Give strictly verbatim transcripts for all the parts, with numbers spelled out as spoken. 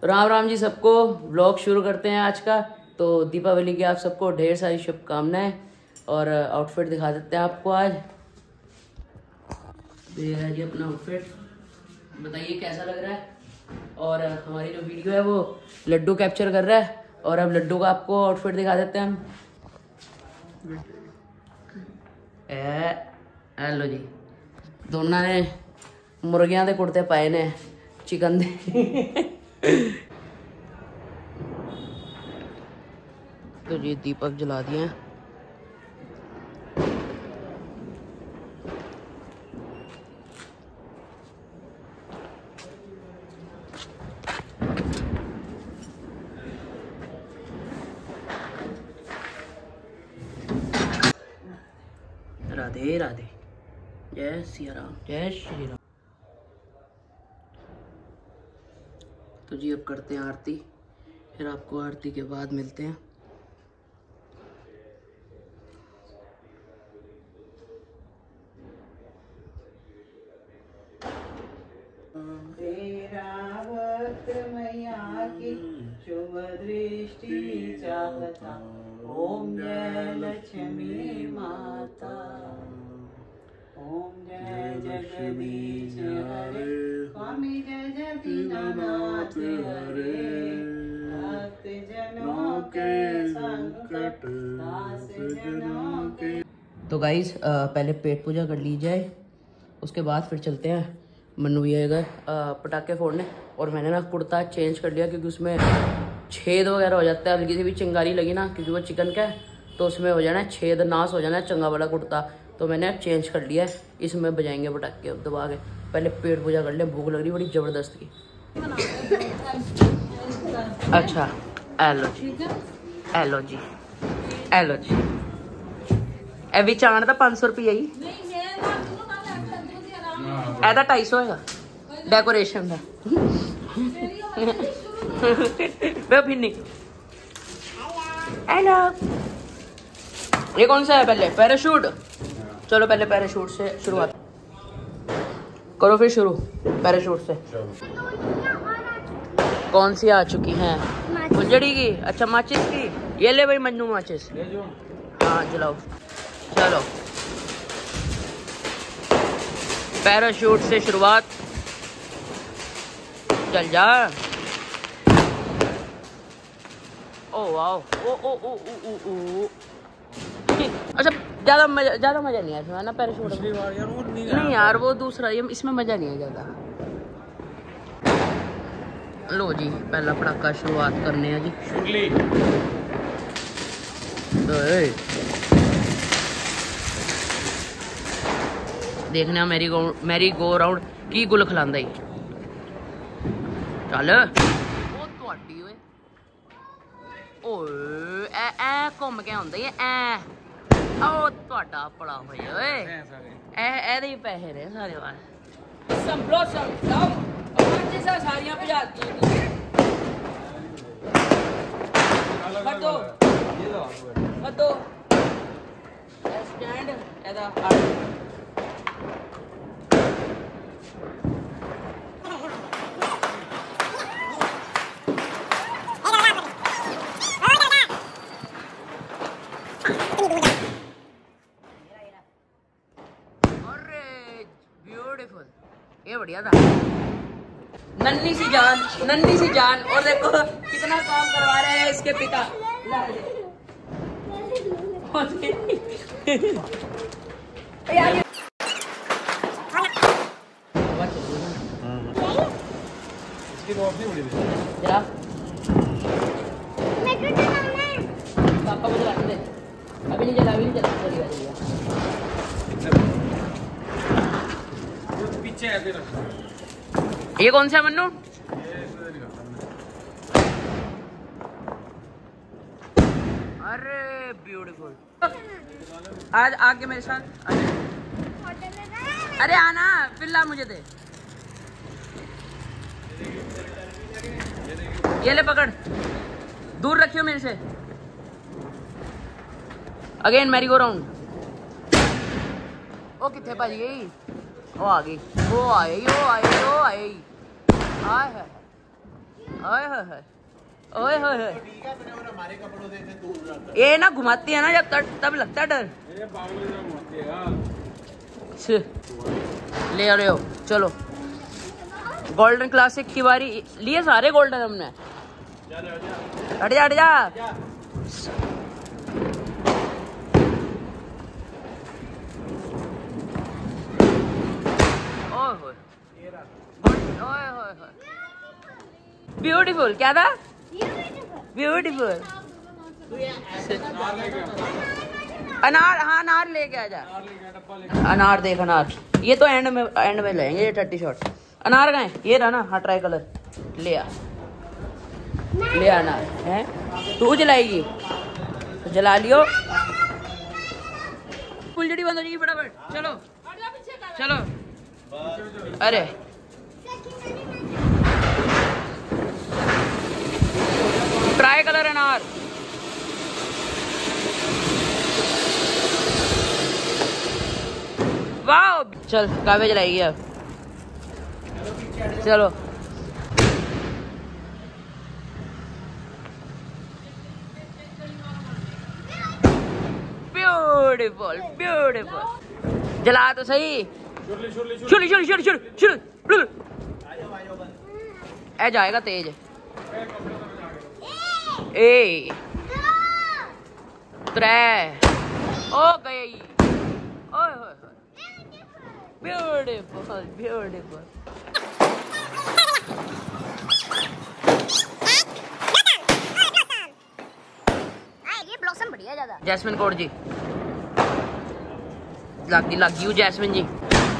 राम राम जी सबको। व्लॉग शुरू करते हैं आज का। तो दीपावली की आप सबको ढेर सारी शुभकामनाएं और आउटफिट दिखा देते हैं आपको आज। ये है जी अपना आउटफिट, बताइए कैसा लग रहा है। और हमारी जो वीडियो है वो लड्डू कैप्चर कर रहा है और अब लड्डू का आपको आउटफिट दिखा देते हैं हम। हेलो जी, दोनों ने मुर्गियां दे कुर्ते पाए ने चिकन दे। तो जी दीपक जला दिए हैं। राधे राधे, जय सिया राम, जय श्री राम। तो जी अब करते हैं आरती, फिर आपको आरती के बाद मिलते हैं। मैया की शुभ दृष्टि चाहता, ओम जय लक्ष्मी माता, ओम जय जगदीश हरे, स्वामी जय जय दीनानाथ हरे, भक्त जनों के संकट नाश जनों के। तो गाइस पहले पेट पूजा कर ली जाए, उसके बाद फिर चलते हैं मन्नू भैया गए पटाखे फोड़ने। और मैंने ना कुर्ता चेंज कर लिया क्योंकि उसमें छेद वगैरह हो जाता है, हल्की सी भी चिंगारी लगी ना, क्योंकि वो चिकन का है तो उसमें हो जाना है छेद, नाश हो जाना है चंगा वाला कुर्ता। तो मैंने अब चेंज कर लिया है, इसमें बजाएंगे पटाखे अब दबा के। पहले पेट पूजा कर ले, भूख लग रही बड़ी ज़बरदस्त की। अच्छा एलो जी, एलो जी, एलो जी, ए भी चाण का पाँच सौ रुपये ही, ऐसा ढाई सौ है डेकोरेशन का। हेलो, ये कौन सा है? पहले पैराशूट। चलो पहले पैराशूट से शुरुआत करो, फिर शुरू पैराशूट से। कौन सी आ चुकी हैं? फुलझड़ी की। अच्छा माचिस की, ये ले भाई मन्नू माचिस। हाँ जलाओ, चलो पैराशूट से शुरुआत, चल जा। ओ वाओ, ओ ओ ओ ओ ओ। अच्छा ज्यादा मजा ज्यादा मजा नहीं आया ना पैराशूट में। नहीं यार वो दूसरा, ये इसमें मजा नहीं है ज्यादा। लो जी पहला पटाखा शुरुआत करने हैं जी। देखने मेरी गो मेरी गो राउंड की गुल खिलांदा ही। चल ओ ਤੁਹਾਡੀ ਓਏ ਓਏ ਐ ਐ ਘੁੰਮ ਕੇ ਆਉਂਦਾ ਏ ਐ। ਉਹ ਤੁਹਾਡਾ ਪੜਾ ਹੋਇਆ ਓਏ, ਇਹ ਇਹਦੇ ਹੀ ਪੈਸੇ ਨੇ ਸਾਰੇ ਵਾਰ। ਸੰਭਲੋ ਸੰਭਲੋ ਪੰਜ ਸਾ ਸਾਰੀਆਂ ਭਜਾਤੀਆਂ ਕੱਢੋ ਕੱਢੋ ਸਟੈਂਡ ਇਹਦਾ। ये बढ़िया था। नन्ही सी जान, नन्ही सी जान। और देखो कितना काम करवा रहे हैं इसके पिता। पापा को जला दे, अभी नहीं जला, अभी नहीं जला। ये कौन सा है मन्नू? अरे ब्यूटीफुल। आज आके मेरे साथ, अरे आना फिर ला मुझे दे। ये ले पकड़, दूर रखियो मेरे से। Again merry go round. ओ कितने भज गई, वो आ गई, वो आई, वो आई, वो आई। हाय हाय ओए होए होए ओए होए होए ठीक है अपने और हमारे कपड़ों से से दूर रहता ये ना घुमाती है ना जब तब तब लगता है डर। ये बावली से घुमाती है यार। छी, ले आ रहे हो चलो। गोल्डन क्लासिक की बारी लिए सारे गोल्डन हमने। हट जा हट जा। ब्यूटीफुल क्या था? ब्यूटीफुल अनार। हाँ अनार लेके आ जा। अनार देख अनार ये तो एंड में एंड में लेंगे ये थर्टी शॉट। अनार कहाँ है? ये रहा ना। हाँ ट्राई कलर ले आ ले आ अनार है। तू जलाएगी तो जला लियो। फुलझड़ी बंद हो जाएगी फटाफट। चलो चलो। अरे ट्राई कलर अनार। वाह चल काव्य जलाएगी अब। चलो ब्यूटीफुल ब्यूटीफुल। जला तो सही। शुरू शुरू शुरू शुरू शुरू शुरू। ऐ जाएगा तेज। ए त्रै ओ गई। ओए होए ब्यूटीफुल ब्यूटीफुल। ये ब्लॉसम बढ़िया ज्यादा। जैस्मिन कौर जी लगी लगी हूँ जैस्मिन जी।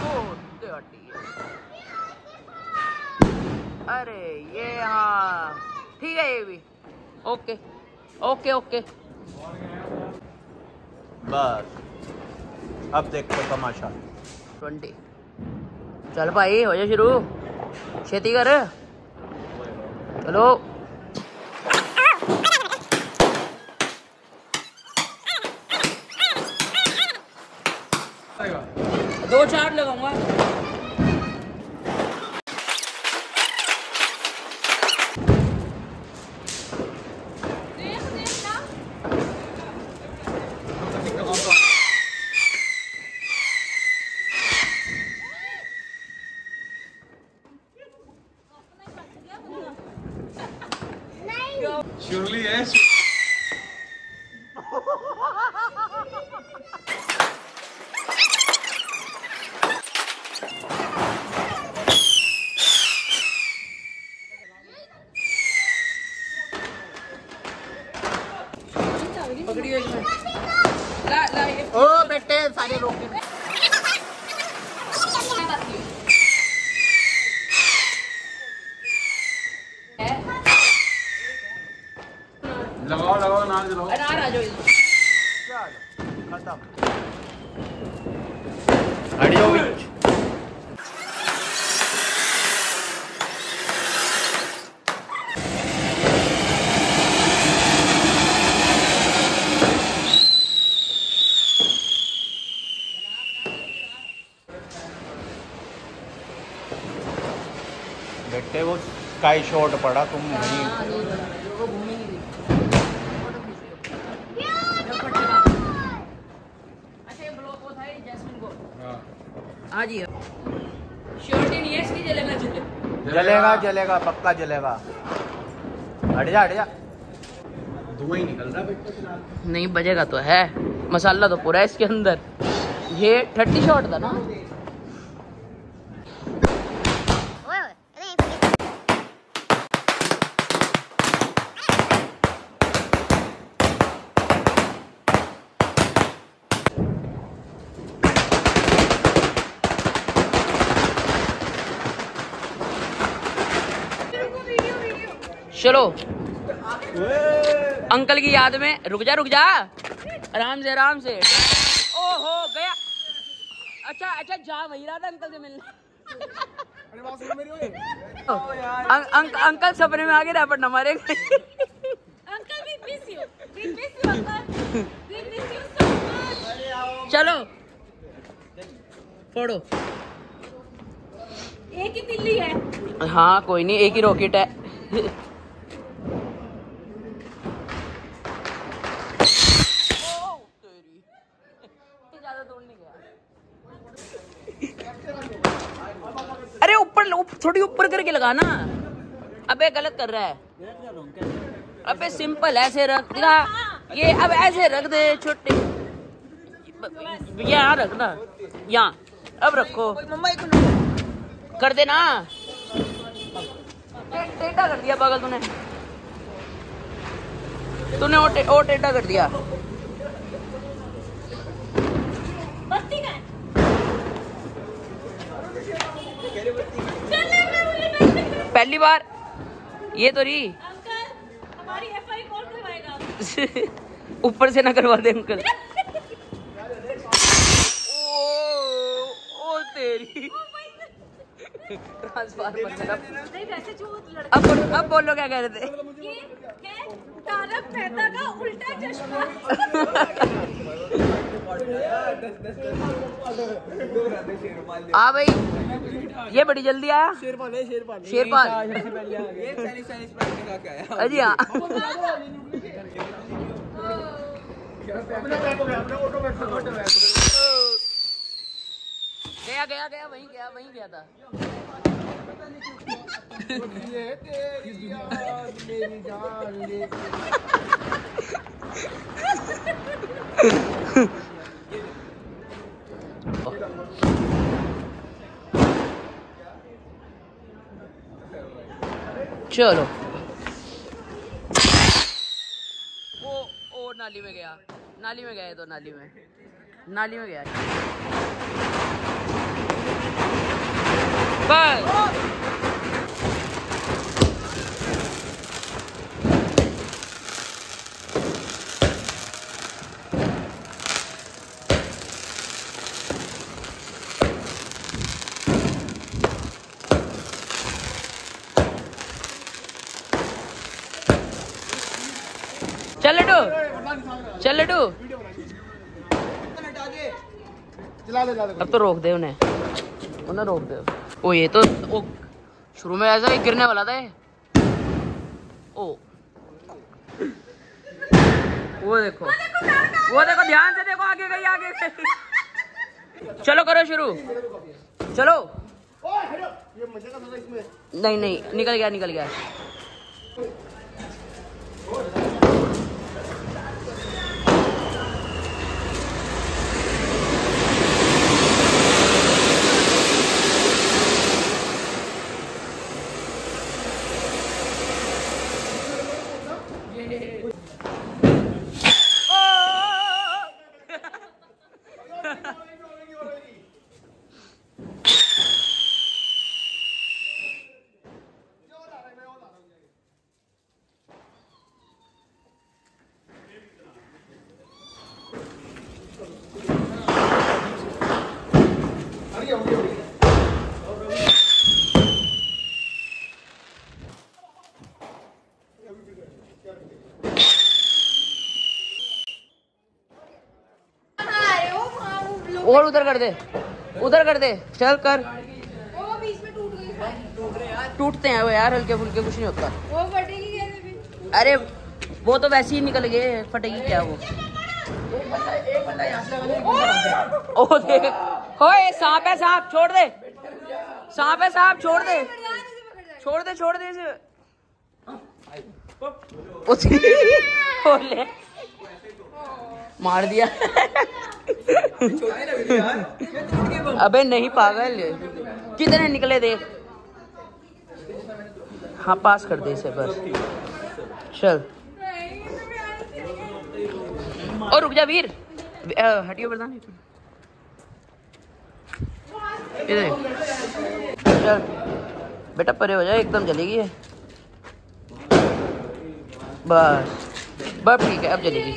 अरे ये हाँ ठीक है ये भी ओके ओके ओके। बस अब देखते तमाशा। ट्वेंटी चल भाई हो जा शुरू। खेती कर चलो। दो चार लगाऊंगा। Surely yes. पकड़ियो इसमें। ला ला ये ओ बेटे सारे लोग लगाओ लगाओ अनार जलाओ। अनार आ जाओ। खत्म। हट जाओ बीच। बेटे वो स्काई शॉट पड़ा तुम नहीं। हाँ जी श्योरिटी नहीं है इसकी। जलेगा चूल्हे जलेगा जलेगा पक्का जलेगा। हट जा हट जा। धुआं ही निकल रहा बेटे। नहीं बजेगा तो है। मसाला तो पूरा है इसके अंदर। ये थर्टी शॉट था ना। चलो अंकल की याद में। रुक जा रुक जा आराम से आराम से। ओहो गया। अच्छा अच्छा जा वही रहा था अंकल से मिलने। अं, अं, अंकल सपने में आगे रैपट न मारे। चलो फोड़ो। एक ही तिल्ली है। हाँ कोई नहीं एक ही रॉकेट है। अरे ऊपर उप, थोड़ी ऊपर करके लगा ना। अबे गलत कर रहा है। अबे सिंपल ऐसे रख दिया ये, अब ऐसे रख दे छोटे, यहाँ रखना, यहाँ अब रखो, कर देना। टेढ़ा कर दिया पागल तूने, तूने ओ, टे, ओ टेढ़ा कर दिया। पहली बार ये तो रही। हमारी एफ आई कौन करवाएगा? ऊपर से ना करवा दे अंकल। ओ, ओ तेरी ट्रांसफार्मर में नहीं वैसे जो लड़का अब बोलो, अब बोलो क्या कह रहे थे? ये है तारक मेहता का उल्टा चश्मा। हाँ भाई ये बड़ी जल्दी आया। शेरपाल है, शेरपाल शेरपाल अजी हाँ। गया गया गया वहीं गया वहीं गया था। चलो वो ओ नाली में गया, नाली में गया तो नाली में नाली में गया बस। चल लड्डू, चल लड्डू, अब तो रोक दे उन्हें, उन्हें रोक दे। ओ ये तो ओ शुरू में ऐसा ही गिरने वाला था ये। ओ वो देखो, वो देखो ध्यान से देखो, आगे गई आगे गई। चलो करो शुरू, चलो। नहीं नहीं निकल गया निकल गया। और उधर कर दे, उधर कर दे, चल कर। वो बीच में टूट गई। टूटते हैं वो यार, हल्के फुल्के कुछ नहीं होता। वो फटेगी कैसे भी? अरे वो तो वैसे ही निकल गए, फटेगी क्या वो। ओ देख, ओए सांप है सांप, छोड़ दे, सांप है सांप, छोड़ दे, छोड़ दे छोड़ दे इसे। बोले मार दिया। अबे नहीं पागल, कितने निकले देख। हाँ पास कर दे इसे बस, चल। और रुक जा वीर, हटियो प्रधान, चल बेटा परे हो जाए, एकदम जलेगी है। बस बस ठीक है, अब जलेगी।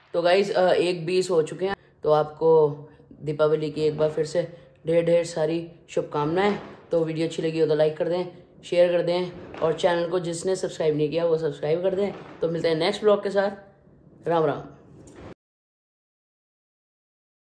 तो गाइज एक बीस हो चुके हैं, तो आपको दीपावली की एक बार फिर से ढेर ढेर सारी शुभकामनाएं। तो वीडियो अच्छी लगी हो तो लाइक कर दें, शेयर कर दें, और चैनल को जिसने सब्सक्राइब नहीं किया वो सब्सक्राइब कर दें। तो मिलते हैं नेक्स्ट ब्लॉग के साथ। राम राम।